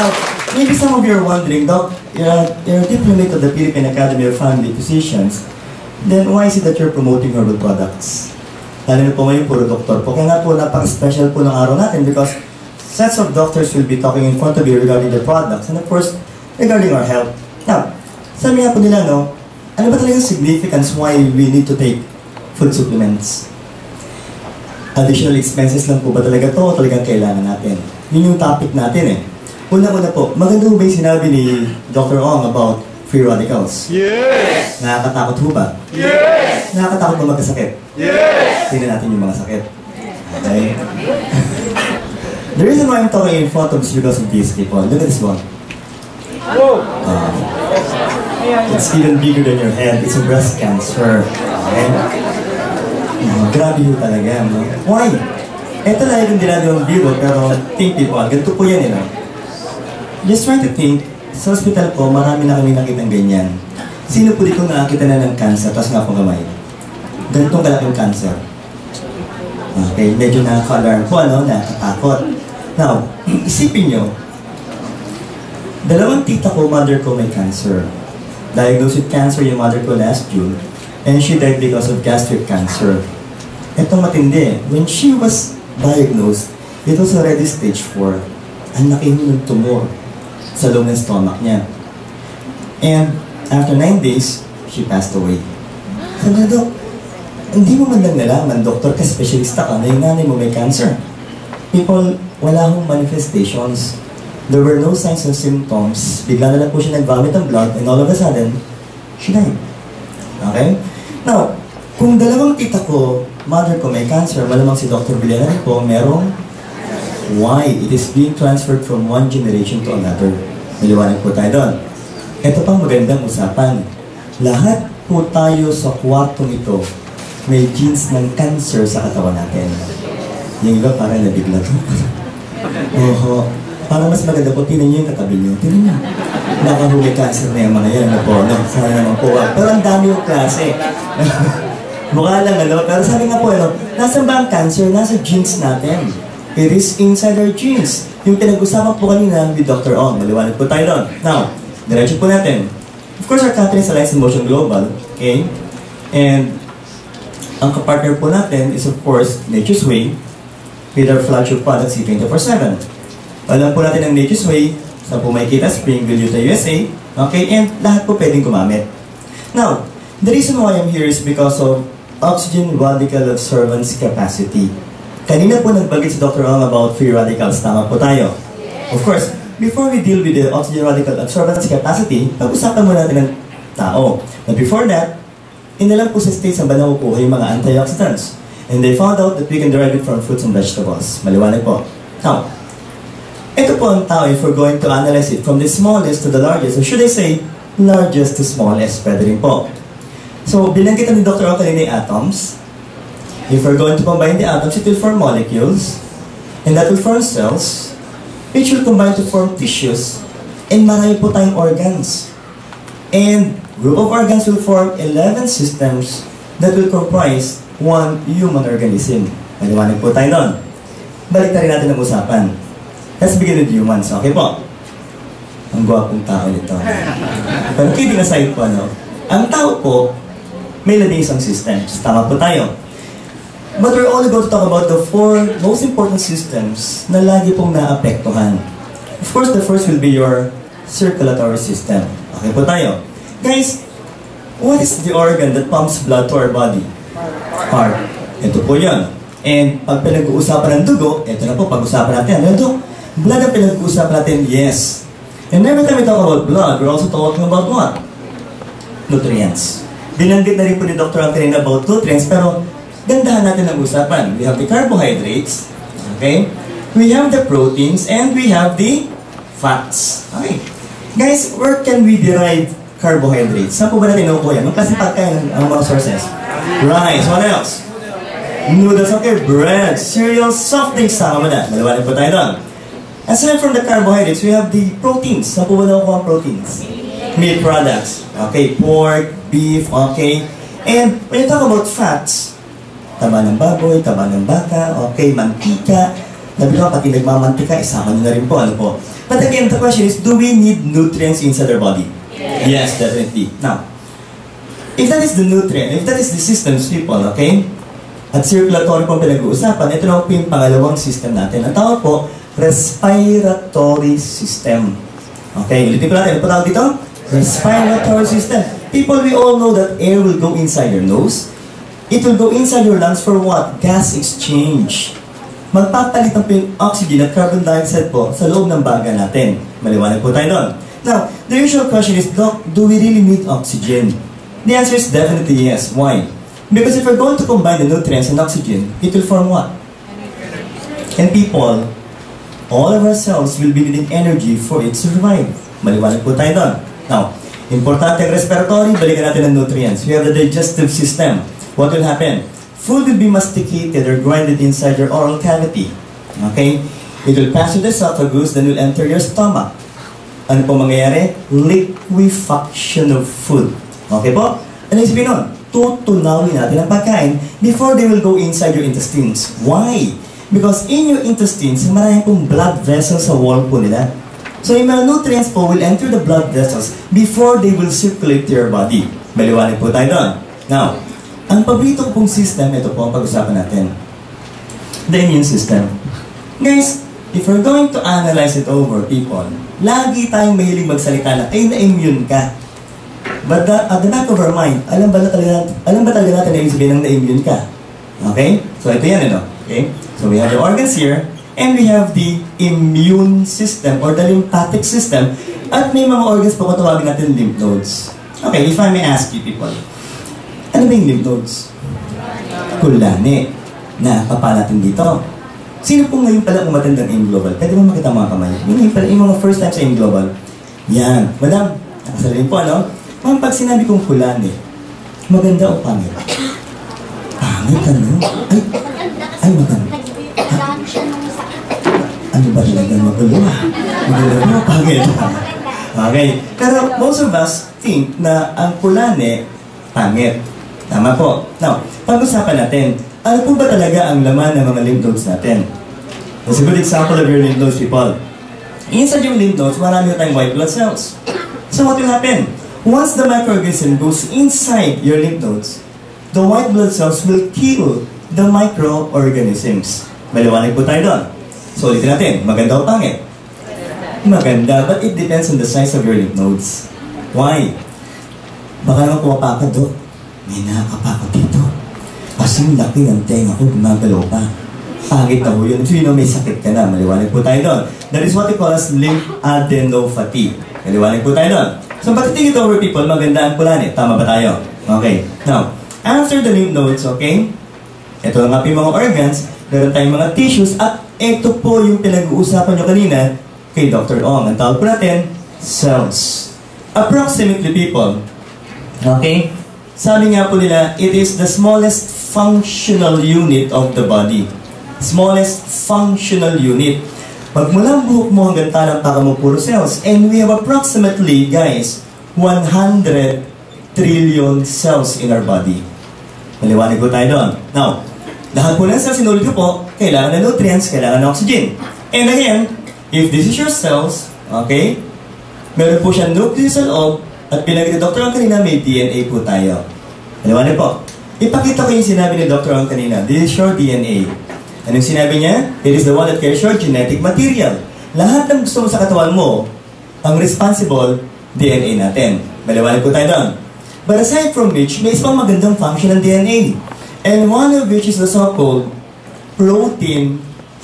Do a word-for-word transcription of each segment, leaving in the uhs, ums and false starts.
Now, maybe some of you are wondering, Doc, you're, you're a diplomate of the Philippine Academy of Family Physicians, then why is it that you're promoting herbal products? Lalo na po ngayon, puro doktor po. Kaya nga po, napaka-special po ng araw natin because sets of doctors will be talking in front of you regarding the products and of course, regarding our health. Now, sabi nga po nila, no, ano ba talaga significance why we need to take food supplements? Additional expenses lang po ba talaga to o talagang kailangan natin? Yun yung topic natin eh. Una-una po, maganda po ba yung sinabi ni Doctor Ong about free radicals? Yes! Nakakatakot po ba? Yes! Nakakatakot ba magkasakit? Yes! Tingnan natin yung mga sakit. Okay? The reason why I'm talking in front of is because of these people. Look at this one. Um, it's even bigger than your head. It's a breast cancer. Okay? Uh, grabe yun talaga. No? Why? Ito lang yung dinadawang biro, pero think people, ganito po yan, you know? Just try to think, sa hospital po, marami na kami nakitang ganyan. Sino po dito nakakita na ng cancer, tapos nga po kamay? Ganitong kalaking cancer. Okay, medyo nakaka-alarm po, ano, nakakatakot. Now, isipin nyo, dalawang tita ko, mother ko may cancer. Diagnosed with cancer yung mother ko last June, and she died because of gastric cancer. Itong matindi, when she was diagnosed, it was already stage four. Ang laki ng tumor sa loob ng stomach niya. And after nine days, she passed away. Sabi na, Dok, hindi mo man lang nalaman, doktor ka, specialista ka, na yung nanay mo may cancer. People, wala akong manifestations. There were no signs and symptoms. Bigla na lang po siya nag-vomit ng blood, and all of a sudden, she died. Okay? Now, kung dalawang tita ko, mother ko may cancer, malamang si Doctor Villanueva po, merong why? It is being transferred from one generation to another. Maliwanag po tayo doon. Ito pang magandang usapan. Lahat po tayo sa kwartong ito, may genes ng cancer sa katawan natin. Yung iba parang nabigla to. Oho. Parang mas maganda po, tinan nyo yung katabi nyo. Tinan nyo. Nakahuli cancer na yung mga yan. Ano po, no? Sana naman po. Pero ang dami yung klase. Mukha lang, ano? Pero sabi nga po, ano, nasan ba ang cancer? Nasa genes natin. It is inside our genes. Yung pinag-usapan po kanina with Doctor Ong. Maliwanag po tayo doon. Now, diretso po natin. Of course, our company is Alliance in Motion Global. Okay? And ang kapartner po natin is, of course, Nature's Way with our flagship product, C twenty-four seven. Alam po natin ang Nature's Way sa Pumaykita, Springville, Utah, U S A. Okay? And lahat po pwedeng gumamit. Now, the reason why I'm here is because of oxygen radical absorbance capacity. Kanina po nagbagit si Doctor Ong about free radicals. Tama po tayo. Of course, before we deal with the oxygen radical absorbance capacity, pag-usapan muna natin ng tao. But before that, inalam po sa states ang ba nakukuha yung mga antioxidants. And they found out that we can derive it from fruits and vegetables. Maliwanag po. Now, ito po ang tao if we're going to analyze it from the smallest to the largest. Or should I say, largest to smallest. Pwede rin po. So, binanggitan ni Doctor Ong kanina yung atoms. If we're going to combine the atoms, it will form molecules, and that will form cells, which will combine to form tissues, and marami po tayong organs. And group of organs will form eleven systems that will comprise one human organism. Maliwanag po tayo doon. Balik na rin natin ang usapan. Let's begin with humans. Okay po? Ang gwapong tao nito. Pero kidding aside po, no? Ang tao po, may labing isang systems. Tama po tayo. But we're only going to talk about the four most important systems na lagi pong naapektuhan. Of course, the first will be your circulatory system. Okay po tayo. Guys, what is the organ that pumps blood to our body? Heart. Ito po yun. And pag pinag-uusapan ng dugo, ito na po, pag-usapan natin. Ano ito? Blood ang pinag-uusapan natin, yes. And every time we talk about blood, we're also talking about what? Nutrients. Binanggit na rin po ni Doctor Ong kanina about nutrients, pero gandahan natin ang usapan. We have the carbohydrates, okay? We have the proteins, and we have the fats. Okay. Guys, where can we derive carbohydrates? Saan po ba natin nakukuha yan? Ang klase pagkain ang mga sources? Rice. What else? Noodles. Okay. Bread. Cereals. Soft drinks. Sama mo na. Maliwanag po tayo doon. Aside from the carbohydrates, we have the proteins. Saan po ba nakukuha ang proteins? Meat products. Okay. Pork, beef. Okay. And when you talk about fats, taba ng baboy, taba ng baka, okay, mantika, Sabi ko, pati nagmamantika, isama nyo na rin po, ano po. But again, the question is, do we need nutrients inside our body? Yes, yes, definitely. Now, if that is the nutrient, if that is the systems, people, okay? At circulatory po pinag-uusapan, ito na po yung pangalawang system natin. Ang tawag po, respiratory system. Okay, ulitin ko natin. Ano po tawag dito? Respiratory system. People, we all know that air will go inside your nose. It will go inside your lungs for what? Gas exchange. Magpapalitan po yung oxygen at carbon dioxide po sa loob ng baga natin. Maliwanag po tayo doon. Now, the usual question is, Doc, do we really need oxygen? The answer is definitely yes. Why? Because if we're going to combine the nutrients and oxygen, it will form what? And people, all of our cells will be needing energy for it to survive. Maliwanag po tayo doon. Now, importante ang respiratory, balikan natin ang nutrients. We have the digestive system. What will happen? Food will be masticated or grinded inside your oral cavity. Okay? It will pass through the esophagus, then will enter your stomach. Ano po mangyayari? Liquefaction of food. Okay po? Ano yung sabihin nun? Tutunawin natin ang pagkain before they will go inside your intestines. Why? Because in your intestines, maraming pong blood vessels sa wall po nila. So yung mga nutrients po will enter the blood vessels before they will circulate to your body. Maliwanag po tayo doon. Now, ang paborito pong system, ito po ang pag-usapan natin. The immune system. Guys, if we're going to analyze it over, people, lagi tayong mahilig magsalita na, ay, na-immune ka. But the, at the back of our mind, alam ba, talaga, alam ba talaga natin na ibig sabihin ng na-immune ka? Okay? So ito yan, ano? Okay? So we have the organs here, and we have the immune system or the lymphatic system, at may mga organs po kung tawagin natin lymph nodes. Okay, if I may ask you, people, ano ba yung lymph nodes? Kulani. Nakapa natin dito. Sino po ngayon pala umatend ng AIM Global? Pwede mo makita mga kamay? Yung, yung, yung mga first time sa AIM Global. Yan. Madam, nakasalim po, ano? Ma'am, pag sinabi kong kulani, maganda o pangit? Pangit, ano? Ay, ay maganda. Ha? Ano ba talaga magulo? Magulo mo, pangit. Okay. Pero most of us think na ang kulani, pangit. Tama po. Now, pag-usapan natin, ano po ba talaga ang laman ng mga lymph nodes natin? That's a good example of your lymph nodes, people. Inside yung lymph nodes, marami tayong white blood cells. So what will happen? Once the microorganism goes inside your lymph nodes, the white blood cells will kill the microorganisms. Maliwanag po tayo doon. So ulitin natin, maganda o pangit? Maganda, but it depends on the size of your lymph nodes. Why? Baka naman pumapakad, Dok. May nakakapakot dito. Kasing laki ng tenga ko, gumagalaw pa. Pangit na ho yun. So you know, may sakit ka na. Maliwanag po tayo doon. That is what we call as lymphadenopathy. Maliwanag po tayo doon. So, pag-think it over, people, maganda ang kulani. Tama ba tayo? Okay. Now, after the lymph nodes, okay, ito ang ating mga organs, meron tayong mga tissues, at ito po yung pinag-uusapan nyo kanina kay Doctor Ong. Ang tawag po natin, cells. Approximately, people, okay, sabi nga po nila, it is the smallest functional unit of the body. Smallest functional unit. Pag mula ang buhok mo hanggang talampaka mo, puro cells. And we have approximately, guys, one hundred trillion cells in our body. Maliwanag po tayo doon. Now, lahat po ng cells, sinulit ko po, kailangan ng nutrients, kailangan ng oxygen. And again, if this is your cells, okay, meron po siyang nucleus sa loob, at pinag ni Doctor Ang kanina, may D N A po tayo. Maliwanag po. Ipakita ko yung sinabi ni Doctor Ang kanina. This is your D N A. Anong sinabi niya? It is the one that carries your genetic material. Lahat ng gusto mo sa katawan mo, ang responsible, D N A natin. Maliwanag po tayo doon. But aside from which, may isang magandang function ng D N A. And one of which is the so-called protein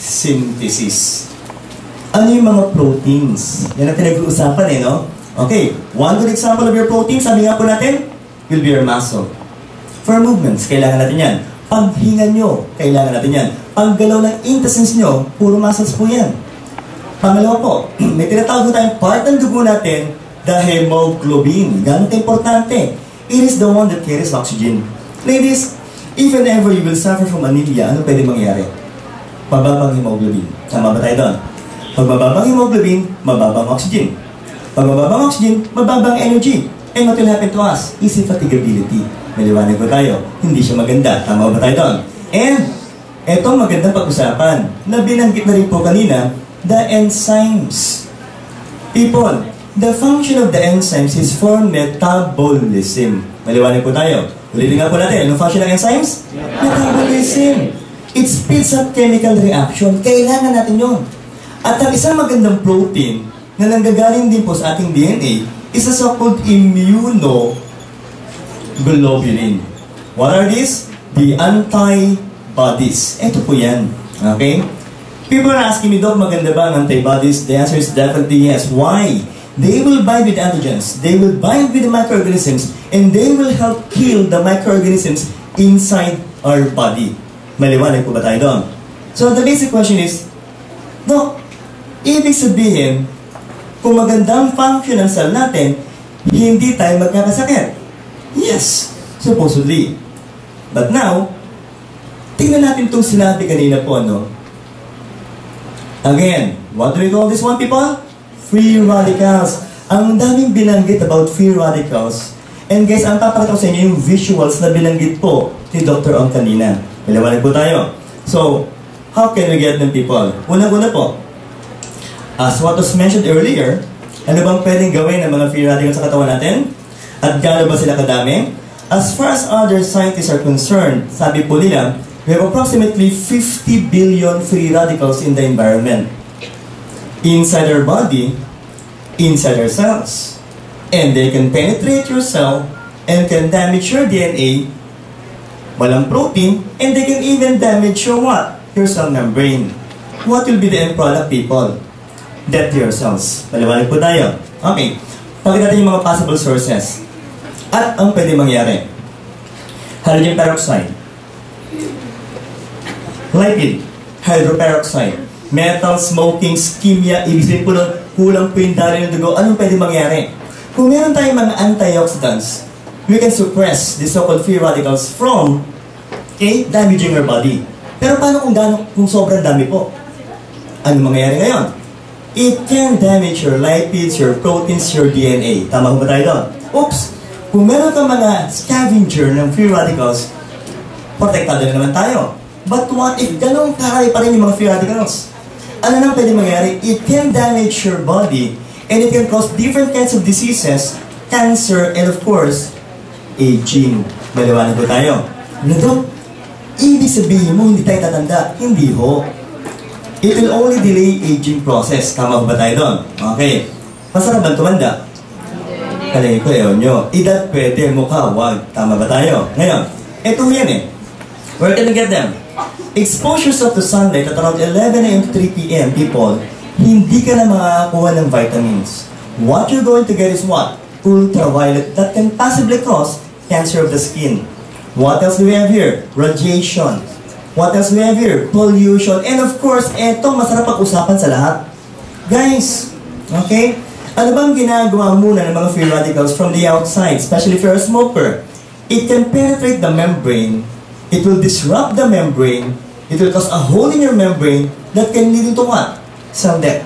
synthesis. Ano yung mga proteins? Yan ang pinag-uusapan eh, no? Okay, one good example of your protein, sabi nga po natin, will be your muscle. For movements, kailangan natin yan. Paghinga nyo, kailangan natin yan. Paggalaw ng intestines nyo, puro muscles po yan. Pangalawa po, may tinatawag po tayong part ng dugo natin, the hemoglobin. Ganun importante. It is the one that carries oxygen. Ladies, if and ever you will suffer from anemia, ano pwede mangyari? Mababang hemoglobin. Tama ba tayo doon? Pag mababang hemoglobin, mababang oxygen. Pag mababang oxygen, mababang energy. And what will happen to us? Easy fatigability. Maliwanag ba tayo? Hindi siya maganda. Tama ba tayo doon? And, Etong magandang pag-usapan na binanggit na rin po kanina, the enzymes. People, the function of the enzymes is for metabolism. Maliwanag po tayo. Ulitin nga po natin, anong function ng enzymes? Metabolism. It speeds up chemical reaction. Kailangan natin yun. At ang isang magandang protein na nanggagaling din po sa ating D N A is a so-called immunoglobulin. What are these? The antibodies. Ito po yan. Okay? People are asking me, Doc, maganda ba ang antibodies? The answer is definitely yes. Why? They will bind with antigens. They will bind with the microorganisms and they will help kill the microorganisms inside our body. Maliwanag po ba tayo doon? So the basic question is, Doc, ibig sabihin, kung magandang function ng cell natin, hindi tayo magkakasakit. Yes, supposedly. But now, tingnan natin itong sinabi kanina po, no? Again, what do we call this one, people? Free radicals. Ang daming binanggit about free radicals. And guys, ang papakita ko sa inyo yung visuals na binanggit po ni Doctor Ong kanina. Maliwanag po tayo. So, how can we get them, people? Una-una po, as what was mentioned earlier, ano bang pwedeng gawin ng mga free radicals sa katawan natin? At gaano ba sila kadami? As far as other scientists are concerned, sabi po nila, we have approximately fifty billion free radicals in the environment. Inside our body, inside our cells. And they can penetrate your cell and can damage your D N A, walang protein, and they can even damage your what? Your cell membrane. What will be the end product, people? Death to your cells. Maliwanag po tayo. Okay. Pakita natin yung mga possible sources. At ang pwede mangyari. Hydrogen peroxide. Lipid. Hydroperoxide. Metal, smoking, ischemia, ibig sabihin po nun, kulang po yung daloy ng dugo. Anong pwede mangyari? Kung meron tayong mga antioxidants, we can suppress the so-called free radicals from okay, damaging our body. Pero paano kung, gano, kung sobrang dami po? Ano mangyayari ngayon? It can damage your lipids, your proteins, your D N A. Tama ko ba tayo doon? Oops! Kung meron ka mga scavenger ng free radicals, protektado na naman tayo. But what if ganun karami pa rin yung mga free radicals? Ano nang pwede mangyari? It can damage your body and it can cause different kinds of diseases, cancer, and of course, aging. Maliwanag po tayo. Ano doon? Ibig sabihin mo, hindi tayo tatanda. Hindi ho. It will only delay aging process. Tama ba tayo doon? Okay. Masarap ba tumanda? Kalingin ko, ewan nyo. Edad pwede, mukha, wag. Tama ba tayo? Ngayon, eto yan eh. Where can we get them? Exposures of the sunlight at around eleven a m to three p m, people, hindi ka na makakakuha ng vitamins. What you're going to get is what? Ultraviolet that can possibly cause cancer of the skin. What else do we have here? Radiation. What else do we have here? Pollution. And of course, eto masarap pag-usapan sa lahat. Guys, okay? Ano bang ginagawa muna ng mga free radicals from the outside, especially if you're a smoker? It can penetrate the membrane. It will disrupt the membrane. It will cause a hole in your membrane that can lead into what? Cell death.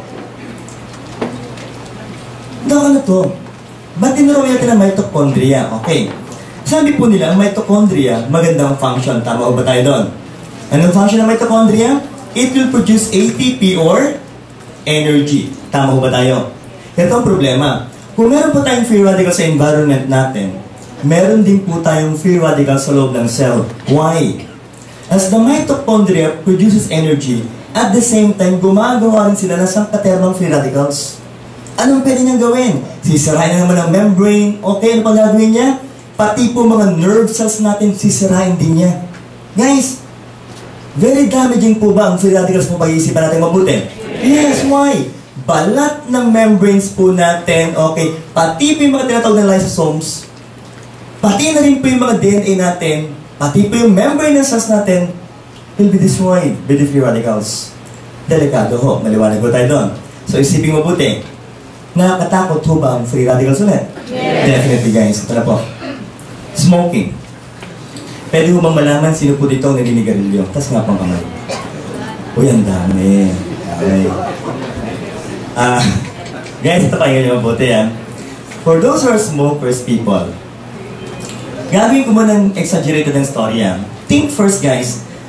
Daka na to. Ba't tinuro natin ang mitochondria? Okay. Sabi po nila, ang mitochondria, magandang function. Tama ba tayo doon? Anong function ng mitochondria? It will produce A T P or energy. Tama ba tayo? Ito ang problema. Kung meron po tayong free radicals sa environment natin, meron din po tayong free radicals sa loob ng cell. Why? As the mitochondria produces energy, at the same time, gumagawa rin sila ng sangkatermang free radicals. Anong pwede niyang gawin? Sisirain na naman ang membrane. Okay, ano pang gagawin niya? Pati po mga nerve cells natin, sisirain din niya. Guys, very damaging po ba ang free radicals po pag-iisipan natin mabuti? Yes, why? Balat ng membranes po natin, okay, pati po yung mga tinatawag na lysosomes, pati na rin po yung mga D N A natin, pati po yung membrane ng cells natin, will be destroyed by the free radicals. Delikado ho, maliwanag po tayo doon. So isipin mabuti, nakakatakot ho ba ang free radicals ulit? Yes. Definitely guys, ito na po. Smoking. Pwede ho bang malaman sino po dito ang naninigarilyo? Tas nga pang kamay. Uy, ang dami. Okay. Ah, uh, guys, ito pa yun yung mabuti yan. For those who are smokers, people, gagawin ko muna ng exaggerated ng story yan. Think first, guys,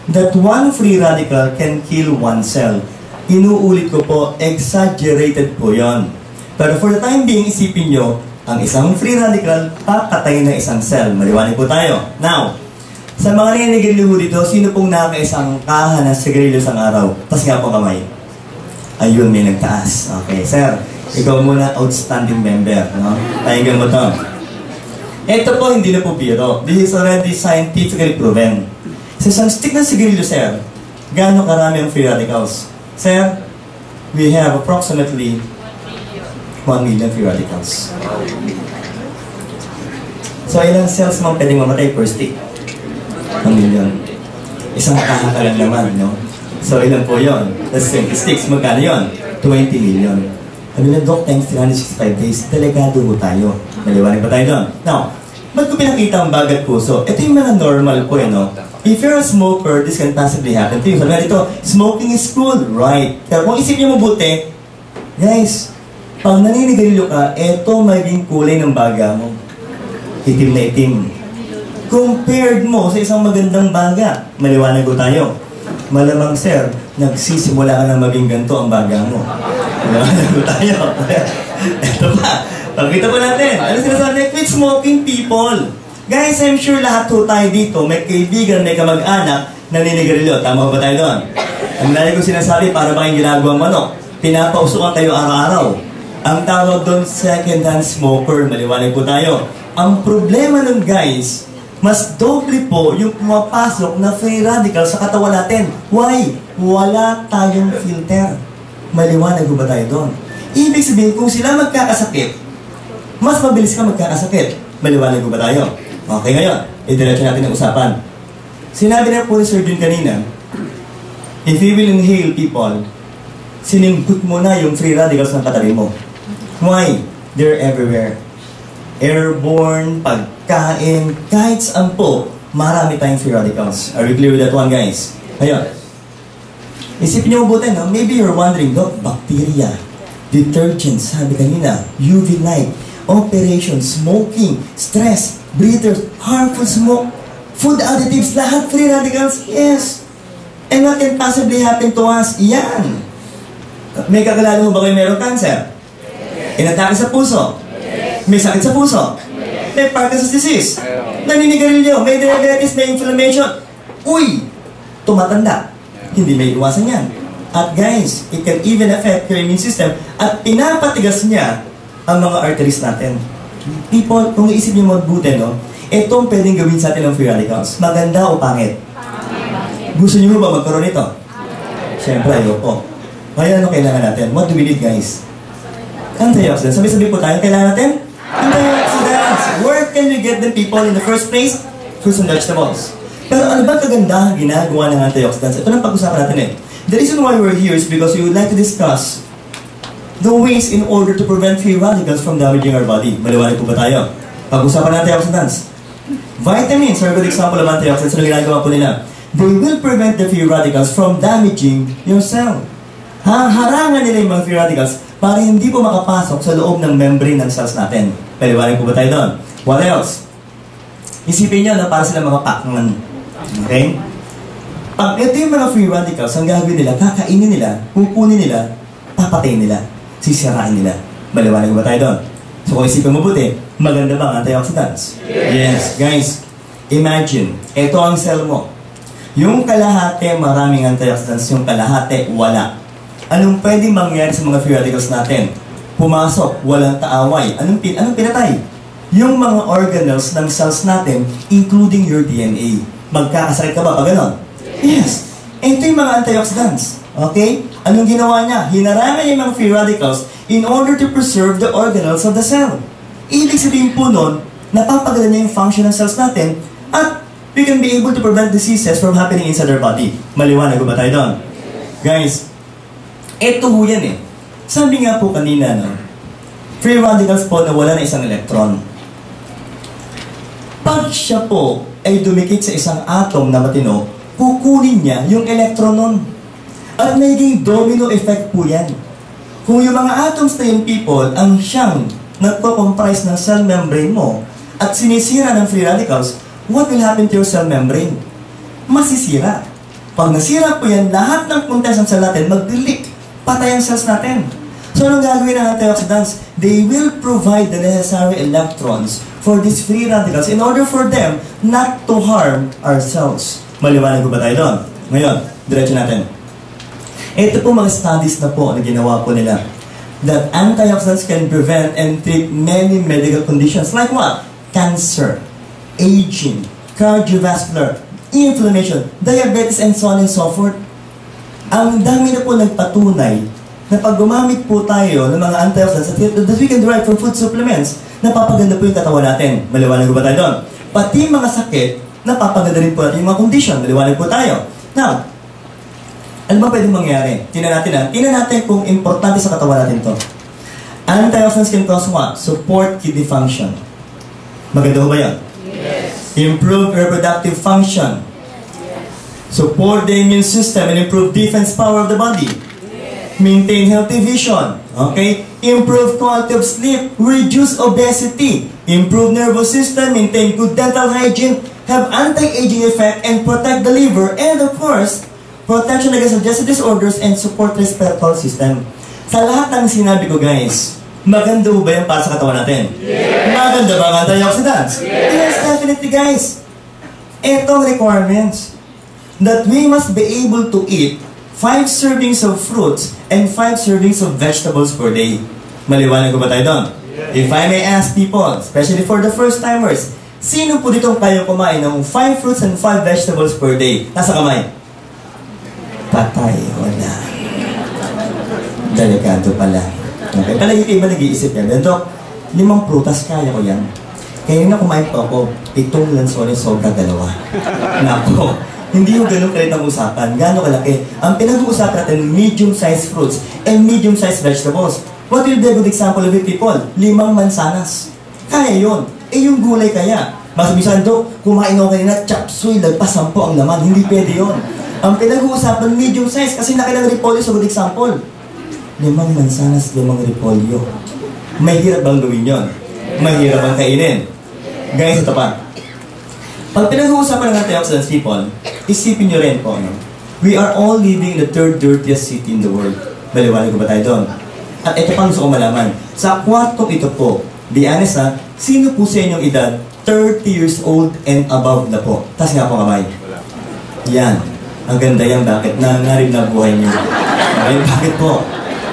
that one free radical can kill one cell. Inuulit ko po, exaggerated po yon. Pero for the time being, isipin nyo, ang isang free radical, papatayin ng isang cell. Maliwanag po tayo. Now, sa mga naninigarilyo dito, sino pong nakakaisang kaha ng sigarilyo sa araw? Tapos nga po kamay. Ayun, may nagtaas. Okay, sir. Ikaw muna, outstanding member. No? Tayo mo to. Ito po, hindi na po biro. This is already scientifically proven. Sa isang stick ng sigarilyo, sir, gaano karami ang free radicals? Sir, we have approximately one million free radicals. So, ilang cells mong pwedeng mamatay per stick? one million. Isang kaha ka lang naman, no? So, ilan po yun? That's twenty sticks. Magkano yun? twenty million. Sabi na, Doc, times three hundred sixty-five days, delegado mo tayo. Maliwanag pa tayo doon. Now, ba't ko pinakita ang bagat puso? Ito yung mga normal po, eh, no? If you're a smoker, this can possibly happen to you. Sabi na dito, smoking is cool, right? Pero kung isip niyo mabuti, guys, pag naninigarilyo ka, eto maging kulay ng baga mo. Itim na itim. Compared mo sa isang magandang baga, maliwanag ko tayo. Malamang, sir, nagsisimula ka na maging ganito ang baga mo. Maliwanag ko tayo. Ito pa. Pagkita po natin. Ano sinasabi? Quit smoking, people. Guys, I'm sure lahat po tayo dito, may kaibigan, may kamag-anak, naninigarilyo. Tama ba tayo doon? Ang lagi ko sinasabi, para ba kayong ginagawang manok? Pinapausukan tayo araw-araw. Ang tawag doon, second-hand smoker. Maliwanag po tayo. Ang problema nun, guys, mas doble po yung pumapasok na free radical sa katawan natin. Why? Wala tayong filter. Maliwanag ba tayo doon? Ibig sabihin, kung sila magkakasakit, mas mabilis ka magkakasakit. Maliwanag ba tayo? Okay, ngayon, idiretso natin ang usapan. Sinabi na po ni Sir Jun kanina, if you will inhale, people, siningkot mo na yung free radicals ng katabi mo. Why? They're everywhere. Airborne, pagkain, kahit saan po, marami tayong free radicals. Are we clear with that one, guys? Ayun. Isipin niyo mabuti, no? Maybe you're wondering, Doc, bacteria, detergents, sabi kanina, U V light, operation, smoking, stress, breathers, harmful smoke, food additives, lahat free radicals? Yes. And what can possibly happen to us? Yan. May kakilala mo ba kayo mayroong cancer? Inatake sa puso? May sakit sa puso? May Parkinson's disease? Naninigarilyo? May diabetes? May inflammation? Uy! Tumatanda. Hindi may iwasan yan. At guys, it can even affect your immune system at pinapatigas niya ang mga arteries natin. People, kung iisip niyo magbuti, no? Itong pwedeng gawin sa atin ng free radicals. Maganda o pangit? Gusto niyo ba magkaroon ito? Siyempre, ayoko. Kaya ano kailangan natin? What do we need, guys? Antioxidants. Sabi-sabi po tayo, kailangan natin? Antioxidants. Where can we get them, people, in the first place? Fruits and vegetables. Pero ano ba kagandahan ginagawa ng antioxidants? Ito lang pag-usapan natin eh. The reason why we're here is because we would like to discuss the ways in order to prevent free radicals from damaging our body. Maliwanag po ba tayo? Pag-usapan ng antioxidants. Vitamins are a good example of antioxidants. Ano ginagawa po nila? They will prevent the free radicals from damaging your cell. Haharangan nila yung mga free radicals para hindi po makapasok sa loob ng membrane ng cells natin. Maliwanag po ba tayo doon? What else? Isipin nyo na para sila mga Pac-Man. Okay? Pag ito yung mga free radicals, ang gagawin nila, kakainin nila, pupunin nila, papatayin nila, sisirain nila. Maliwanag ba tayo doon? So kung isipin mabuti, maganda ba ang antioxidants? Yes. Yes. Guys, imagine, ito ang cell mo. Yung kalahati, maraming antioxidants. Yung kalahati, wala. Anong pwedeng mangyari sa mga free radicals natin? Pumasok, walang kaaway. Anong, pin anong pinatay? Yung mga organelles ng cells natin, including your D N A. Magkakasakit ka ba pag ganon? Yes. Ito yung mga antioxidants. Okay? Anong ginawa niya? Hinarangan niya yung mga free radicals in order to preserve the organelles of the cell. Ibig sabihin po nun, napapagala niya yung function ng cells natin at we can be able to prevent diseases from happening inside our body. Maliwanag ba tayo doon? Guys, eto ho yan eh. Sabi nga po kanina, no? Free radicals po na wala na isang electron. Pag siya po ay dumikit sa isang atom na matino, kukunin niya yung electron nun. At naging domino effect po yan. Kung yung mga atoms na yung people ang siyang nagpo-comprise ng cell membrane mo at sinisira ng free radicals, what will happen to your cell membrane? Masisira. Pag nasira po yan, lahat ng contents ng cell natin mag-delete. Patay ang cells natin. So, anong gagawin ng antioxidants? They will provide the necessary electrons for these free radicals in order for them not to harm our cells. Maliwanag ko ba tayo doon? Ngayon, diretso natin. Ito po mga studies na po na ginawa po nila that antioxidants can prevent and treat many medical conditions like what? Cancer, aging, cardiovascular, inflammation, diabetes, and so on and so forth. Ang dami na po nagpatunay na pag gumamit po tayo ng mga antioxidants that we can derive from food supplements, napapaganda po yung katawan natin. Maliwanag ko ba tayo doon? Pati mga sakit, napapaganda rin po natin yung mga condition. Maliwanag po tayo. Now, ano ba pwedeng mangyari? Tingnan natin ha. Tingnan natin kung importante sa katawan natin to. Antioxidants can cause what? Support kidney function. Maganda ba yan? Yes. Improve reproductive function. Yes. Support the immune system and improve defense power of the body. Yes. Maintain healthy vision. Okay? Improve quality of sleep. Reduce obesity. Improve nervous system. Maintain good dental hygiene. Have anti-aging effect and protect the liver. And of course, protection against digestive disorders and support respiratory system. Sa lahat ng sinabi ko guys, maganda ba yan para sa katawan natin? Yes. Maganda ba ang antioxidants? Yes. Yes, definitely guys. Itong requirements that we must be able to eat five servings of fruits and five servings of vegetables per day. Maliwanag ko ba tayo doon? Yes. If I may ask people, especially for the first timers, sino po ditong kayo kumain ng five fruits and five vegetables per day? Nasa kamay? Patay, wala. Delikado pala. Okay, palagi kayo ba nag-iisip yan? Dok, limang prutas, kaya ko yan. Kaya na kumain po ako, itong lansones sobra dalawa. Nako, hindi yung ganun kalit ang usapan. Gano'ng kalaki? Ang pinag-uusapan natin, medium-sized fruits and medium-sized vegetables. What will be a good example of it, people? Limang mansanas. Kaya yun. Eh yung gulay kaya. Masabisan, Dok, kumain ako kanina, chop suey, lagpasampo ang laman. Hindi pwede yun. Ang pinag-uusapan, medium-sized, kasi nakilang repolyo sa good example. Limang mansanas, limang repolyo. Mahirap bang gawin yun? Mahirap bang kainin? Guys, ito pa. Pag pinag-uusapan ng antioxidants, people, isipin nyo rin po, no? We are all living in the third dirtiest city in the world. Baliwanag ko ba tayo doon? At ito pang gusto ko malaman. Sa kwartong ito po, be honest ha, sino po sa inyong edad thirty years old and above na po? Tas nga po kamay. Yan. Ang ganda yan. Bakit? Nangarib na buhay niyo. Okay, bakit po?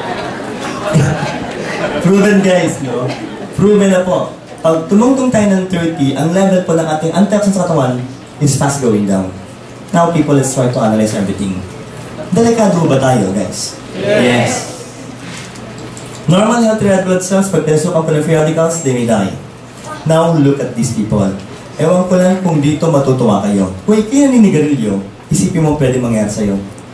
Proven guys, no? Proven na po. Pag tumungtong tayo ng thirty, ang level po ng ating antioxidants sa katawan is fast going down. Now people, let's try to analyze everything. Delikado ba tayo, guys? Yes. Yes. Normal healthy red blood cells, pag pinasukan po ng free radicals, they may die. Now look at these people. Ewan ko lang kung dito matutuwa kayo. Kung ikaya ninigarilyo, isipin mo pwede mangyari sa'yo.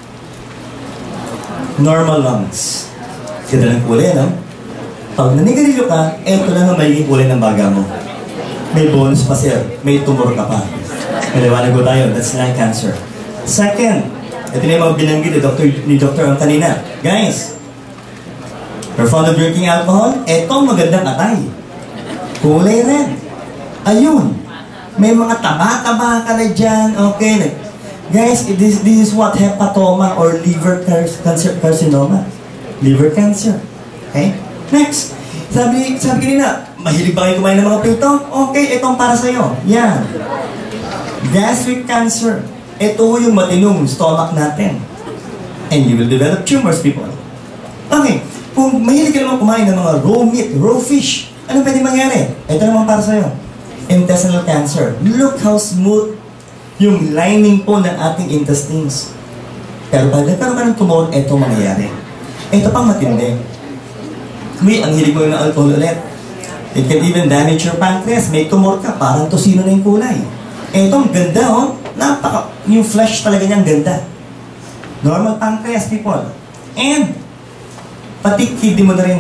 Normal lungs. Ganda ng kulay, no? Pag nanigarilyo ka, eto lang ang magiging kulay ng baga mo. May bonus pa, sir. May tumor ka pa. Maliwanag ko tayo. That's lung cancer. Second, ito na yung mga binanggit ni Doctor ni Doctor ang kanina. Guys, you're fond of drinking alcohol? Etong magandang atay. Kulay red. Ayun. May mga taba-taba ka na dyan. Okay. Guys, this, this is what hepatoma or liver cancer, carcinoma. Liver cancer. Okay? Next. Sabi, sabi kanina, mahilig ba kayo kumain ng mga prito? Okay, itong para sa'yo. Yan. Gastric cancer. Ito yung matinong stomach natin. And you will develop tumors, people. Okay. Kung mahilig ka naman kumain ng mga raw meat, raw fish, ano pwede mangyari? Ito naman para sa'yo. Intestinal cancer. Look how smooth yung lining po ng ating intestines. Pero pag nagkaroon ka ng tumor, ito mangyayari. Ito pang matindi. May, ang hilig mo yung alcohol ulit. It can even damage your pancreas. May tumor ka, parang tosino na yung kulay. Ito, ang ganda, oh. Napaka, yung flesh talaga niyang ganda. Normal pancreas, people. And, pati kidney mo na rin.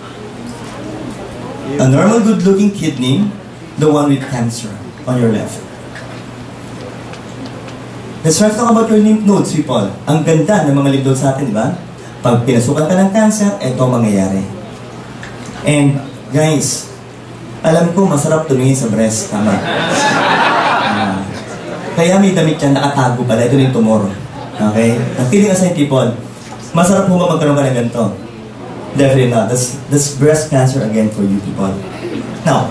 A normal good-looking kidney, the one with cancer on your left. Let's try to talk about your lymph nodes, people. Ang ganda ng mga lymph nodes natin, di ba? Pag pinasukan ka ng cancer, ito ang mangyayari. And, guys, alam ko masarap tumingin sa breast, tama? Uh, kaya may damit yan, nakatago pala. Ito yung tumor. Okay? Ang kidding aside, people, masarap po ba magkaroon ka ng ganito? Definitely not. That's, that's breast cancer again for you people. Now,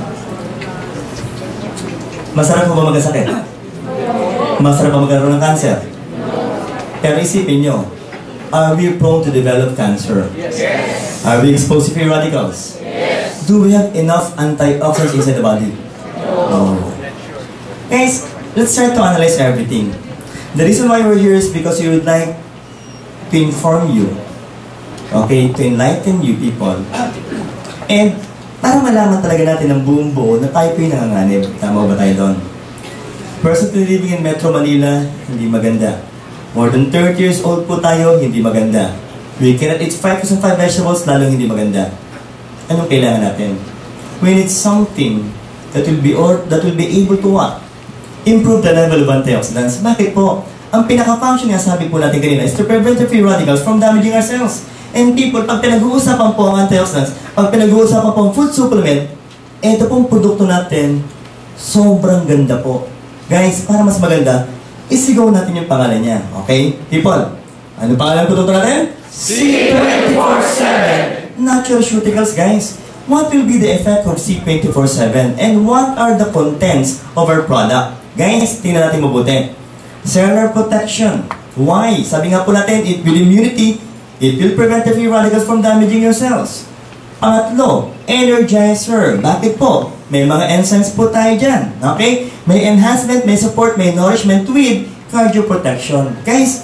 masarap po ba magkasakit? Masarap ba magkaroon ng cancer? Pero isipin nyo, are we prone to develop cancer? Yes. Are we exposed to free radicals? Yes. Do we have enough antioxidants inside the body? No. Guys, let's try to analyze everything. The reason why we're here is because we would like to inform you, okay, to enlighten you people, and para malaman talaga natin ng buong buo na tayo po yung nanganganib. Tama ba tayo doon? Personally living in Metro Manila, hindi maganda. More than thirty years old po tayo, hindi maganda. We cannot eat five percent five vegetables, lalong hindi maganda. Anong kailangan natin? We need something that will be or that will be able to what? Improve the level of antioxidants. Bakit po? Ang pinaka-function nga sabi po natin kanina is to prevent the free radicals from damaging our cells. And people, pag pinag-uusapan po ang antioxidants, pag pinag-uusapan po ang food supplement, ito pong produkto natin, sobrang ganda po. Guys, para mas maganda, isigaw natin yung pangalan niya. Okay? People, ano pangalan ng produkto natin? C twenty-four seven. Naturalceuticals, guys. What will be the effect of C twenty-four seven? And what are the contents of our product? Guys, tingnan natin mabuti. Cellular protection. Why? Sabi nga po natin, it will immunity. It will prevent the free radicals from damaging your cells. Pangatlo, energizer. Bakit po? May mga enzymes po tayo dyan. Okay? May enhancement, may support, may nourishment with cardioprotection. Guys,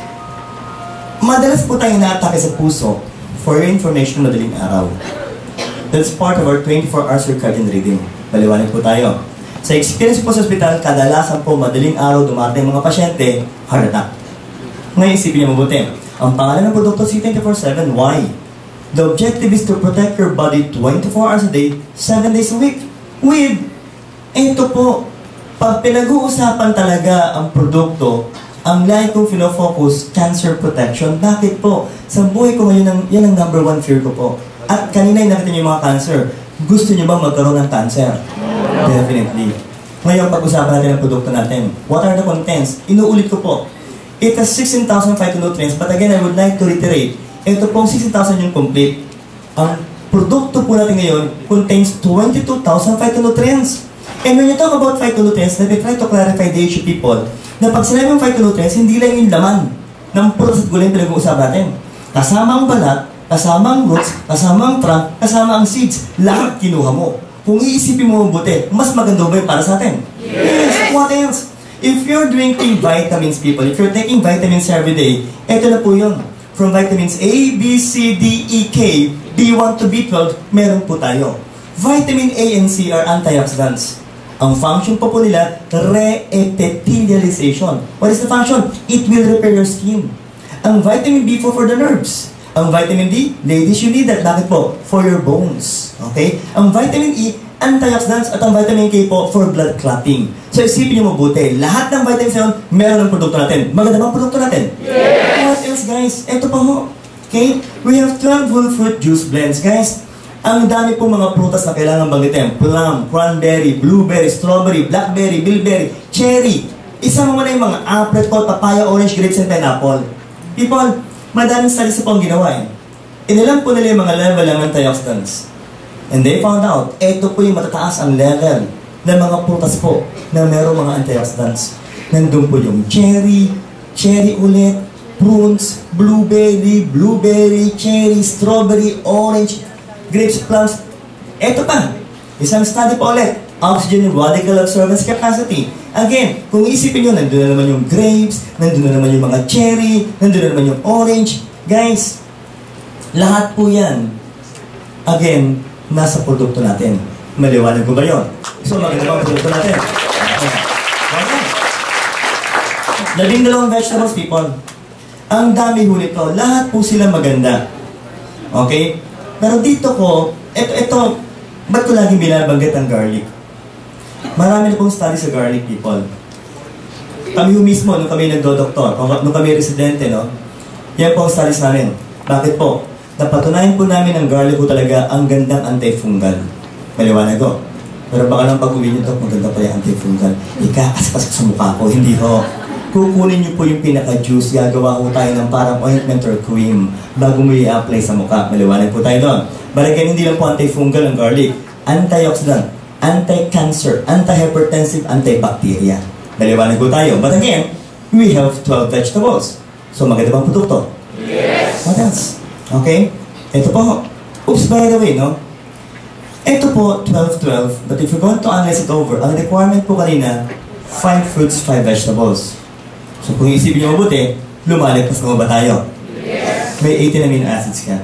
madalas po tayo na-atake sa puso. For your information, madaling araw. That's part of our twenty-four hour circadian rhythm. Baliwanag po tayo. Sa experience po sa ospital, kadalasan po madaling araw dumating mga pasyente, heart attack. Ngayon, isipin niyo mabuti. Ang pangalan ng produkto C twenty-four seven, why? The objective is to protect your body twenty-four hours a day, seven days a week. With, ito po, pag pinag-uusapan talaga ang produkto, ang lahat kong fino-focus, cancer protection. Bakit po? Sa buhay ko ngayon, ang, yan ang number one fear ko po. At kanina yung nakita niyo yung mga cancer. Gusto niyo bang magkaroon ng cancer? Definitely. Ngayon, pag-usapan natin ang produkto natin. What are the contents? Inuulit ko po. It has sixteen thousand phytonutrients, but again, I would like to reiterate, ito pong sixteen thousand yung complete. Ang produkto po natin ngayon contains twenty-two thousand phytonutrients. And when you talk about phytonutrients, let me try to clarify the issue, people, na pag sinabi yung phytonutrients, hindi lang yung laman ng prutas at gulay pinag-uusapan natin. Kasama ang balat, kasama ang roots, kasama ang trunk, kasama ang seeds, lahat kinuha mo. Kung iisipin mo mabuti, mas maganda ba yun para sa atin? Yes! What else? If you're drinking vitamins, people, if you're taking vitamins every day, eto na po yun. From vitamins A, B, C, D, E, K, B one to B twelve, meron po tayo. Vitamin A and C are antioxidants. Ang function po po nila, re-epithelialization. What is the function? It will repair your skin. Ang vitamin B four for the nerves. Ang vitamin D, ladies, you need that. Bakit po? For your bones. Okay? Ang vitamin E, antioxidants, at ang vitamin K po for blood clotting. So isipin niyo mabuti, lahat ng vitamins na yun, meron ng produkto natin. Maganda bang produkto natin? Yes! What else, guys? Ito pa mo. Okay? We have twelve whole fruit juice blends, guys. Ang dami pong mga prutas na kailangan banggitin. Plum, cranberry, blueberry, strawberry, blackberry, bilberry, cherry. Isama mo na yung mga apricot, papaya, orange, grapes, and pineapple. People, madaming studies po ang ginawa eh. Inilang po nila yung mga level ng antioxidants. And they found out, ito po yung matataas ang level ng mga prutas po na merong mga antioxidants. Nandun po yung cherry, cherry ulit, prunes, blueberry, blueberry, cherry, strawberry, orange, grapes, plums. Ito pa, isang study pa ulit, oxygen radical absorbance capacity. Again, kung isipin nyo, nandun na naman yung grapes, nandun na naman yung mga cherry, nandun na naman yung orange. Guys, lahat po yan, again, nasa produkto natin. Maliwanag ko ba yun? So, maganda ang produkto natin. Okay. Labing dalawang vegetables, people. Ang dami ho nito. Lahat po sila maganda. Okay? Pero dito ko, eto, eto, ba't ko laging binabanggit ang garlic? Marami na pong study sa garlic, people. Kami ho mismo, nung kami nagdo-doktor, nung kami residente, no? Yan po ang studies namin. Bakit po? Napatunayan po namin ang garlic po talaga ang gandang antifungal. Maliwanag ko. Pero baka lang pag-uwi nyo ito, maganda pa yung antifungal. Ikakaspas sa mukha ko, hindi ho. kukunin niyo po yung pinaka-juice, gagawa ko tayo ng parang ointment or cream bago mo i-apply sa mukha. Maliwanag po tayo doon. But again, hindi lang po anti-fungal ang garlic. Antioxidant, anti-cancer, anti-hypertensive, anti-bacteria. Maliwanag po tayo. But again, we have twelve vegetables. So maganda bang produkto? Yes! What else? Okay? Ito po. Oops, by the way, no? Ito po, twelve twelve. But if you're going to analyze it over, ang requirement po kanina, five fruits, five vegetables. So kung isipin nyo mabuti, lumalagpas na ba tayo? Yes! May eighteen amino acids ka.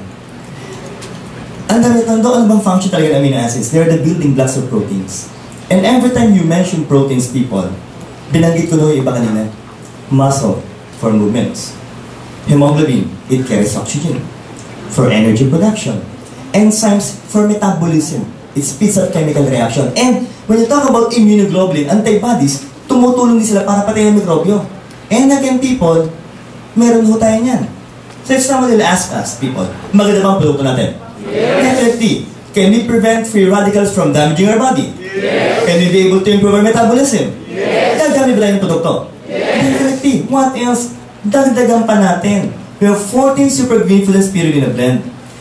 Ang dami nito, ano bang function talaga ng amino acids? They're the building blocks of proteins. And every time you mention proteins, people, binanggit ko na yung iba kanina. Muscle, for movements. Hemoglobin, it carries oxygen. For energy production. Enzymes, for metabolism. It speeds up chemical reaction. And when you talk about immunoglobulin, antibodies, tumutulong din sila para patayin ang mikrobyo. And again, people, meron ho tayo niyan. So if someone will ask us, people, maganda bang produkto natin? Yes! Definitely. Can we prevent free radicals from damaging our body? Yes! Can we be able to improve our metabolism? Yes! Dagdagan ba tayo ng produkto? Yes! Definitely. What else? Dagdagan pa natin. We have fourteen super green food and spirulina blend.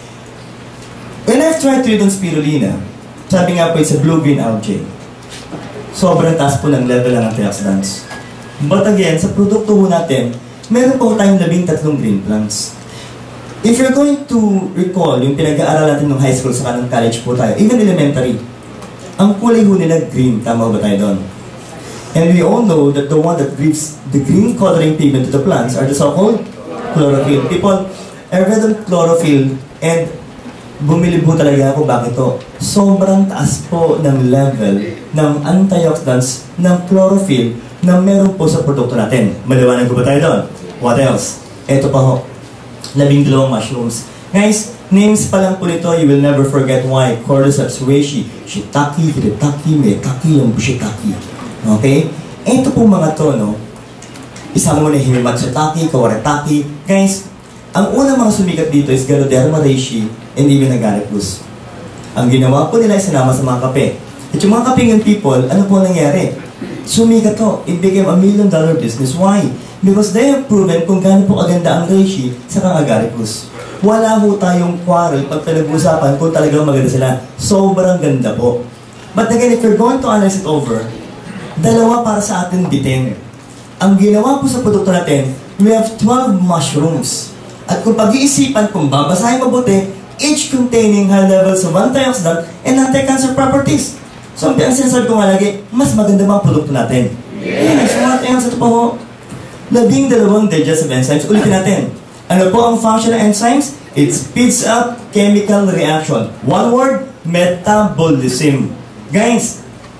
When I've tried to read on spirulina, sabi nga po it's a blue-green algae. Sobrang taas po ng level ng antioxidants. But again, sa produkto po natin, meron po tayong labing tatlong green plants. If you're going to recall yung pinag-aaral natin ng high school sa kanang college po tayo, even elementary, ang kulay ho nila green, tama ba tayo doon? And we all know that the one that gives the green coloring pigment to the plants are the so-called chlorophyll. People, I read on chlorophyll and bumilib po talaga ako bakit to. Sobrang taas po ng level ng antioxidants ng chlorophyll na meron po sa produkto natin. Maliwanag ko ba tayo doon? What else? Ito pa ho. Labing dalawang mushrooms. Guys, names pa lang po nito, you will never forget why. Cordyceps reishi, shiitake, hirataki, maitake, yung shiitake. Okay? Ito po mga to, no? Isang muna himimatsutake, kawaratake. Guys, ang unang mga sumikat dito is Ganoderma reishi and even agaricus. Ang ginawa po nila ay sinama sa mga kape. At yung mga kapingan people, ano po nangyari? Sumikat to. It became a million dollar business. Why? Because they have proven kung gaano po aganda ang reishi sa kang agaricus. Wala po tayong quarrel pag pinag-usapan kung talagang maganda sila. Sobrang ganda po. But again, if you're going to analyze it over, dalawa para sa atin bitin. Ang ginawa po sa produkto natin, we have twelve mushrooms. At kung pag-iisipan, kung babasahin mabuti, each containing high levels of antioxidant and anti-cancer properties. So, ang sinasabi ko nga lagi, mas maganda mga produkto natin. Yes! So, what else? Ito po ho, labing dalawang digestive enzymes. Ulitin natin. Ano po ang function ng enzymes? It speeds up chemical reaction. One word, metabolism. Guys,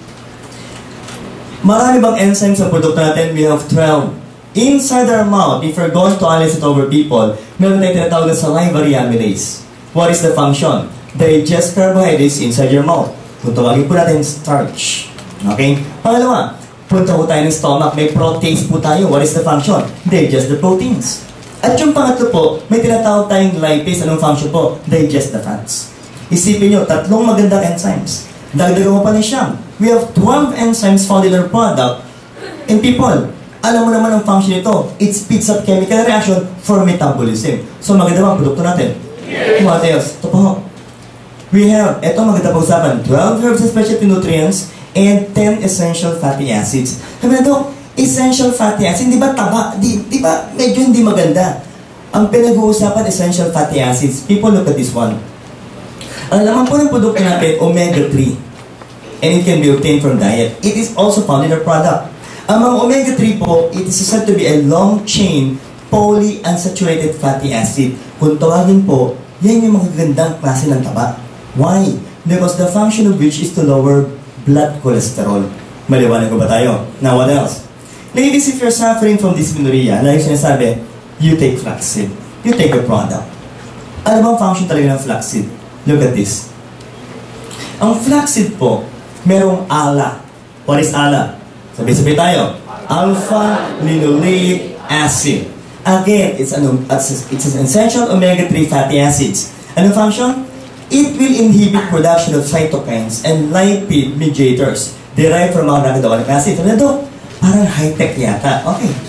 marami bang enzymes sa produkto natin? We have twelve. Inside our mouth, if we're going to analyze it over people, meron tayong tinatawag na salivary amylase. What is the function? Digest carbohydrates inside your mouth. Kung tawagin po natin starch. Okay? Pangalawa, punta po tayo ng stomach, may proteins po tayo. What is the function? Digest the proteins. At yung pangatlo po, may tinatawag tayong lipase. Anong function po? Digest the fats. Isipin nyo, tatlong magandang enzymes. Dagdagan mo pa ni siyam. We have twelve enzymes found in our product. And people, alam mo naman ang function nito. It speeds up chemical reaction for metabolism. So maganda ba ang produkto natin? Yes. What else? Ito po. We have, ito maganda pa usapan, twelve herbs and specialty nutrients and ten essential fatty acids. Sabi na ito, essential fatty acids, di ba taba? Di, di ba medyo hindi maganda? Ang pinag-uusapan, essential fatty acids. People, look at this one. Ang laman po ng produkto natin, omega three. And it can be obtained from diet. It is also found in our product. Ang mga omega three po, it is said to be a long-chain polyunsaturated fatty acid. Kung tawagin po, yan yung magagandang klase ng taba. Why? Because the function of which is to lower blood cholesterol. Maliwanag ko ba tayo? Now, what else? Ladies, if you're suffering from dysmenorrhea, like sinasabi, you take flaxseed. You take a product. Ano bang function talaga ng flaxseed? Look at this. Ang flaxseed po, merong ala. What is ala? Sabi-sabi tayo. Alpha-linoleic acid. Again, it's an, it's an essential omega three fatty acids. Anong function? It will inhibit production of cytokines and lipid mediators derived from our arachidonic acid. Ano ito? Parang high-tech yata. Okay.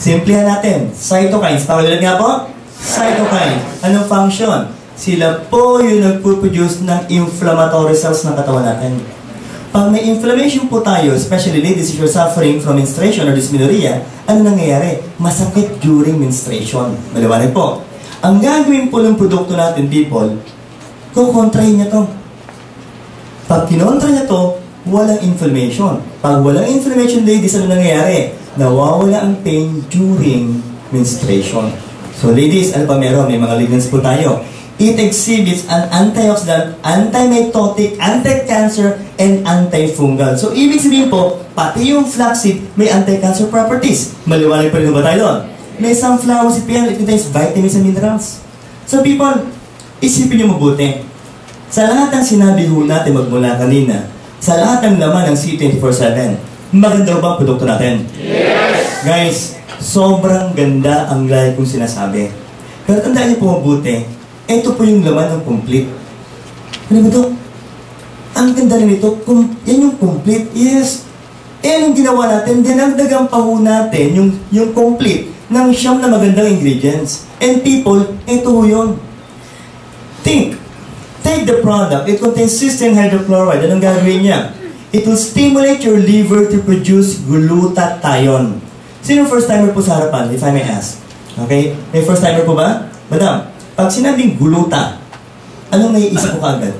Simplihan natin. Cytokines. Pakiulit nga po. Cytokines. Anong function? Sila po yung nagpo-produce ng inflammatory cells ng katawan natin. Pag may inflammation po tayo, especially ladies, if you're suffering from menstruation or dysmenorrhea, ano nangyayari? Masakit during menstruation. Maliwanag po. Ang gagawin po ng produkto natin, people, kukontrahin niya to. Pag kinontra niya to, walang inflammation. Pag walang inflammation, ladies, ano nangyayari? Nawawala ang pain during menstruation. So ladies, ano pa meron? May mga ligands po tayo. It exhibits an antioxidant, antimitotic, anti-cancer, and antifungal. So, ibig sabihin po, pati yung flaxseed may anti-cancer properties. Maliwanag pa rin ba tayo doon? May sunflower seed pa yan, it contains vitamins and minerals. So, people, isipin nyo mabuti. Sa lahat ng sinabi ho natin magmula kanina, sa lahat ng laman ng C twenty-four seven, maganda ba ang produkto natin? Yes! Guys, sobrang ganda ang lagi kong sinasabi. Pero tandaan niyo po mabuti, ito po yung laman ng complete. Ano ba ito? Ang ganda rin ito, kung yan yung complete, yes. Eh, anong ginawa natin? Dinagdagan pa ho natin yung, yung complete ng siyam na magandang ingredients. And people, ito ho yun. Think, take the product, it contains cysteine hydrochloride. Anong gagawin niya? It will stimulate your liver to produce glutathione. Sino first timer po sa harapan, if I may ask? Okay? May first timer po ba? Madam, pag sinabing gluta, anong naiisip ko kaagad?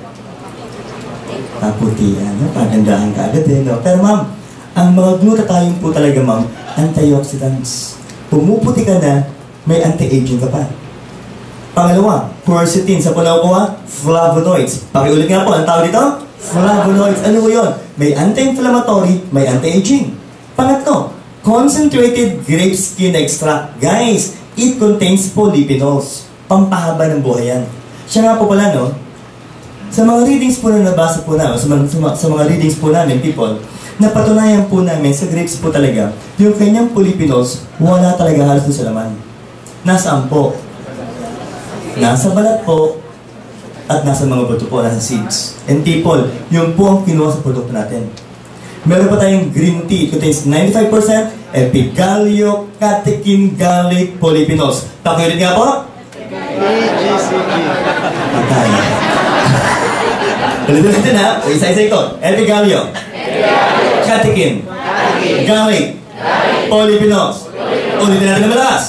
Kaputihan, no? Pagandahan kaagad eh, no? Pero ma'am, ang mga glutathione po talaga, ma'am, antioxidants. Pumuputi ka na, may anti-aging ka pa. Pangalawa, quercetin. Sa po nakukuha, flavonoids. Pakiulit nga po, ang tawag dito? Flavonoids. Ano po yun? May anti-inflammatory, may anti-aging. Pangatlo, concentrated grape skin extract. Guys, it contains polyphenols. Pampahaba ng buhay yan. Siya nga po pala, no? Sa mga readings po na nabasa po namin, sa mga, sa mga readings po namin, people, napatunayan po namin sa grapes po talaga, yung kanyang polyphenols, wala talaga halos sa laman. Nasaan po? Nasa balat po, at nasa mga buto po, nasa seeds. And people, yun po ang kinuha sa produkto natin. Meron pa tayong green tea. It contains ninety-five percent epigallio catechin garlic polyphenols. Pakiulit nga po. Patay. Ulitin natin ha. Isa-isa ito. Epigallio catechin garlic polyphenols. Ulitin natin na malakas.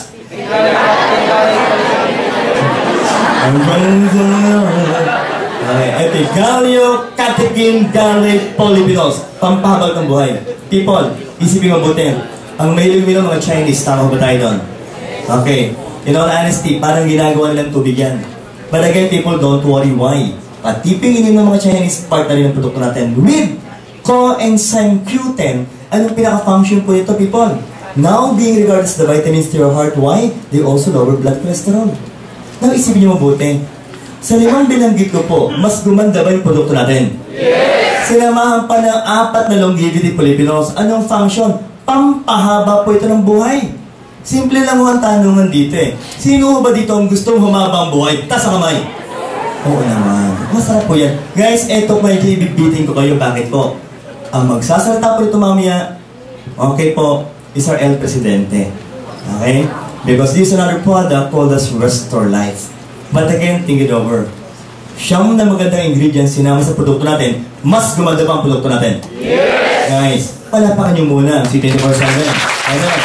Ang ganda. Okay, epigallio catechin garlic polyphenols. Pampahaba ng buhay. People, isipin mabuti. Ang mailing mo mga Chinese, tama ba tayo doon? Okay. In all honesty, parang ginagawa nilang tubig yan. But again, people, don't worry why. Patipingin ng mga Chinese part na rin ng produkto natin with coenzyme Q ten. Anong pinaka-function po ito, people? Now, being regarded as the vitamins to your heart, why? They also lower blood cholesterol. Now, isipin niyo mabuti. Sa limang binanggit ko po, mas gumanda ba yung produkto natin? Yes! Sinamahan pa ng apat na longevity polyphenols. Anong function? Pampahaba po ito ng buhay. Simple lang ho ang tanungan dito eh. Sino ba dito ang gustong humaba ang buhay? Taas ang kamay. Oo naman. Masarap po yan. Guys, eto po yung ibigbitin ko kayo. Bakit po? Ang magsasalita po ito mamaya, okay po, is our El Presidente. Okay? Because this is another product called as Restore Life. But again, think it over. Siyam na magandang ingredients sinama sa produkto natin, mas gumanda pa ang produkto natin. Yes! Guys, palapakan nyo muna ang C twenty-four seven. Ayan.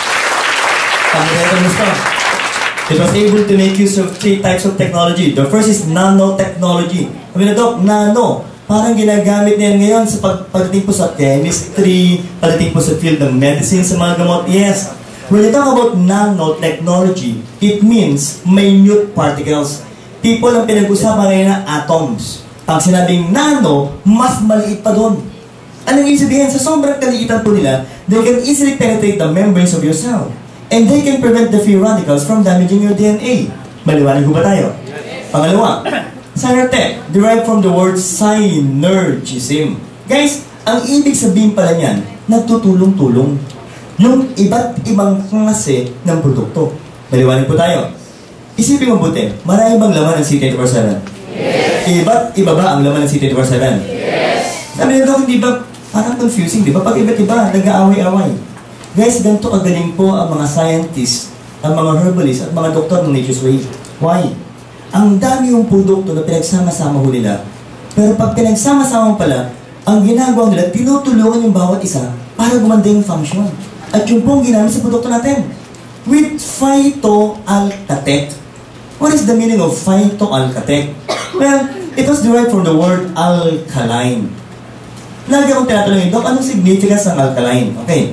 It was able to make use of three types of technology. The first is nanotechnology. Sabi na, Doc, nano. Parang ginagamit niyan ngayon sa pag pagdating po sa chemistry, pagdating po sa field ng medicine, sa mga gamot. Yes. When you talk about nanotechnology, it means minute particles. People ang pinag-usapan ngayon na atoms. Pag sinabing nano, mas maliit pa doon. Anong isabihin? Sa sobrang kaliitan po nila, they can easily penetrate the membranes of your cell. And they can prevent the free radicals from damaging your D N A. Maliwanag ko ba tayo? Pangalawa, Synertech, derived from the word synergism. Guys, ang ibig sabihin pala niyan, nagtutulong-tulong. Yung iba't ibang klase ng produkto. Maliwanag po tayo. Isipin mo buti, marami bang laman ng C twenty-four seven? Yes. Iba't iba ba ang laman ng C twenty-four seven? Yes. Sabi nito, hindi ba parang confusing, di ba? Pag iba't iba, nag-aaway-away. Guys, ganito kagaling po ang mga scientists, ang mga herbalists at mga doktor ng Nature's Way. Why? Ang dami yung produkto na pinagsama-sama ho nila. Pero pag pinagsama-sama pala, ang ginagawa nila, tinutulungan yung bawat isa para gumanda yung function. At yung pong ginamit sa produkto natin. With phytoalkatech. What is the meaning of phytoalkatech? Well, it was derived from the word alkaline. Lagi akong tinatanong, Dok, anong significance ng alkaline? Okay.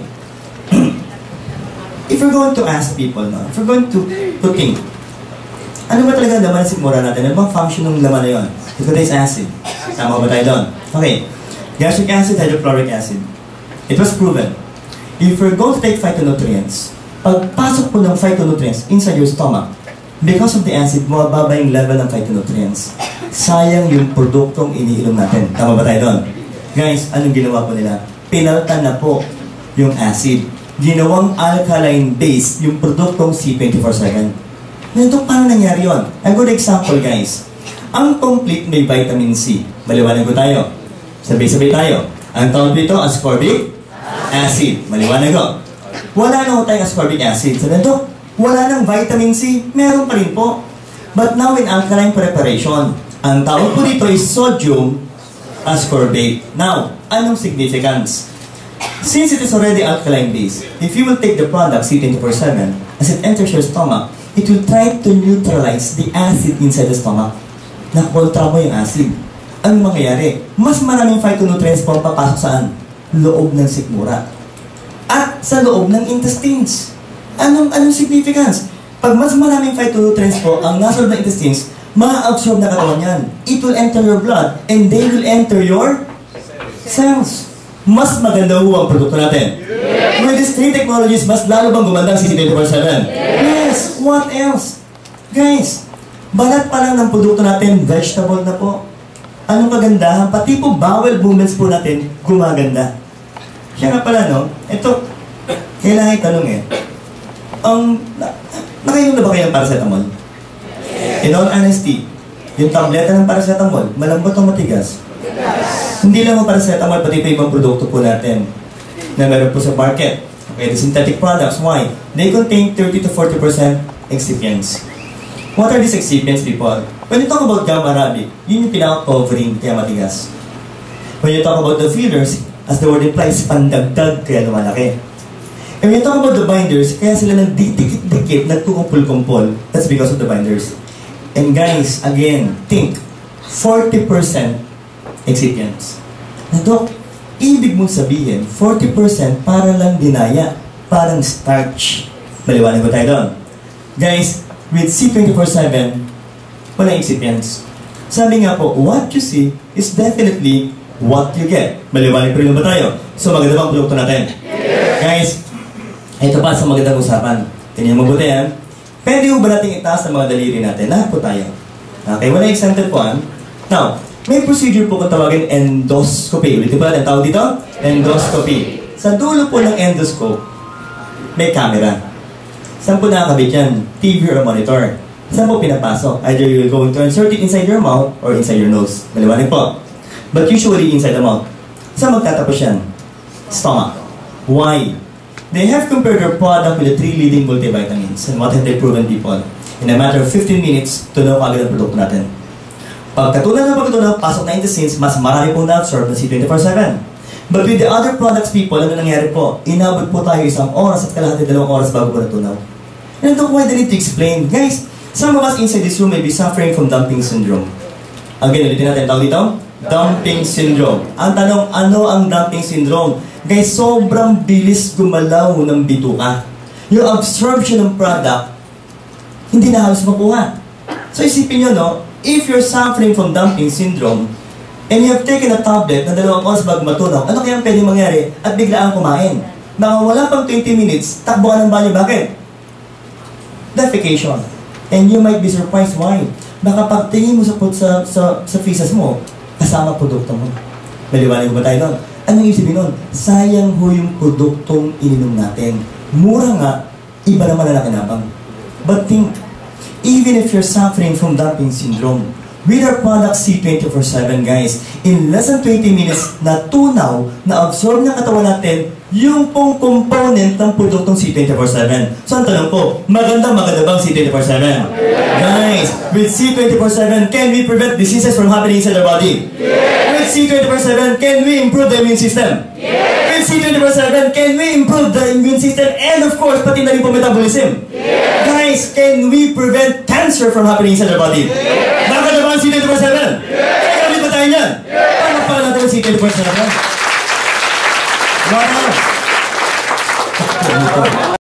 If we're going to ask people, no? If we're going to, to think, ano ba talaga laman ng sikmura natin? Ano bang function ng laman na yun? It contains acid. Tama ba tayo doon? Okay. Gastric acid, hydrochloric acid. It was proven. If we're going to take phytonutrients, pagpasok po ng phytonutrients inside your stomach, because of the acid, mababa yung level ng phytonutrients. Sayang yung produktong iniinom natin. Tama ba tayo doon? Guys, anong ginawa po nila? Pinaltan na po yung acid. Ginawang alkaline base yung produktong C twenty-four seven. Ganito, paano nangyari yun? A good example, guys. Ang complete may vitamin C. Maliwanag ko tayo. Sabay-sabay tayo. Ang tawag dito, ascorbic acid. Maliwanag ko. Wala na ko tayong ascorbic acid. So, ganito, wala nang vitamin C. Meron pa rin po. But now in alkaline preparation, ang tawag po dito is sodium ascorbate. Now, anong significance? Since it is already alkaline base, if you will take the product C twenty-four seven, as it enters your stomach, it will try to neutralize the acid inside the stomach. Nakontra mo yung acid. Anong mangyayari? Mas maraming phytonutrients po papasok saan? Loob ng sikmura. At sa loob ng intestines. Anong, anong significance? Pag mas maraming phytonutrients po ang nasa loob ng intestines, ma-absorb na katawan yan. It will enter your blood and they will enter your cells. Mas maganda ho ang produkto natin. Yes. With these three technologies, mas lalo bang gumanda ang C twenty-four seven? Yes. Yes! What else? Guys, balat pa lang ng produkto natin, vegetable na po. Anong kagandahan? Pati po bowel movements po natin, gumaganda. Siya nga pala, no? Ito, kailangan itanong eh. Ang, na, nakainom na ba kayo ng paracetamol? In all honesty, yung tableta ng paracetamol, malambot o matigas? Hindi lang ang paracetamol, pati pa ibang produkto po natin na meron po sa market. Okay, the synthetic products, why? They contain thirty to forty percent excipients. What are these excipients, people? When you talk about gamma arabic, yun yung pinaka-covering, kaya matigas. When you talk about the fillers, as the word implies, pandagdag, kaya lumalaki. And when you talk about the binders, kaya sila nagdidikit-dikit, nagkukumpul-kumpul. That's because of the binders. And guys, again, think, forty percent excipients. Na Dok, ibig mong sabihin, forty percent para lang dinaya, parang starch. Maliwanag ko tayo doon. Guys, with C twenty-four seven, walang excipients. Sabi nga po, what you see is definitely what you get. Maliwanag pa rin ba tayo? So maganda bang produkto natin? Yeah. Guys, ito pa sa magandang usapan. Tingnan mo mabuti yan. Pwede mo ba natin itaas ang mga daliri natin? Lahat po tayo. Okay, wala exempted po. Hein? Now, may procedure po kung tawagin endoscopy. Ulitin pa natin, tawag dito? Endoscopy. Sa dulo po ng endoscope, may camera. Saan po nakakabit yan? T V or monitor. Saan po pinapasok? Either you're going to insert it inside your mouth or inside your nose. Maliwanag po. But usually inside the mouth. Saan magtatapos yan? Stomach. Why? They have compared their product with the three leading multivitamins. And what have they proven, people? In a matter of fifteen minutes, tunaw agad ang produkto natin. Pagkatunan na pagkatunan, pasok na intestines, mas marami pong na-absorb na C twenty-four seven. But with the other products, people, ano nangyari po? Inabot po tayo isang oras at kalahati dalawang oras bago po natunaw. And I don't know why they need to explain. Guys, some of us inside this room may be suffering from dumping syndrome. Again, ulitin natin, tawag dito? Dumping syndrome. Ang tanong, ano ang dumping syndrome? Guys, sobrang bilis gumalaw ng bituka. Yung absorption ng product, hindi na halos makuha. So isipin nyo, no? If you're suffering from dumping syndrome, and you have taken a tablet na dalawang oras bago matunaw, ano kaya pwedeng mangyari? At biglaan kumain. Baka wala pang twenty minutes, takbo ka ng banyo. Bakit? Defecation. And you might be surprised why. Baka pagtingin mo sa, sa, sa, sa feces mo, kasama produkto mo. Maliwanag ba tayo doon? Anong isipin nun? Sayang ho yung produktong ininom natin. Mura nga, iba naman na nakinabang. But think, even if you're suffering from dumping syndrome, with our product C twenty-four seven, guys. In less than twenty minutes, natunaw, na-absorb ng katawan natin yung pong component ng produktong C twenty-four seven. So, ang tanong po, maganda maganda bang C twenty-four seven? Guys, with C twenty-four seven, can we prevent diseases from happening inside our body? With C twenty-four seven, can we improve the immune system? With C twenty-four seven, can we improve the immune system? And of course, pati na rin po metabolism. Guys, can we prevent cancer from happening inside our body? Maganda ba ang C twenty-four seven? Kaya gamit ba tayo niyan? Paano pa natin ang C twenty-four seven? Wow!